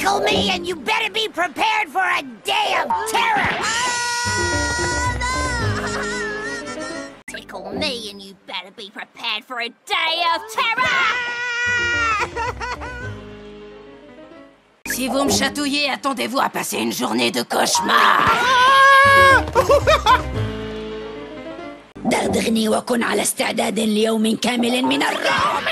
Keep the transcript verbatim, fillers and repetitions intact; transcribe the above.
Tickle me and you better be prepared for a day of terror! Tickle me and you better be prepared for a day of terror! Si vous me chatouillez, attendez-vous à passer une journée de cauchemar! دغدغني وكن على استعداد ليوم كامل من الرعب!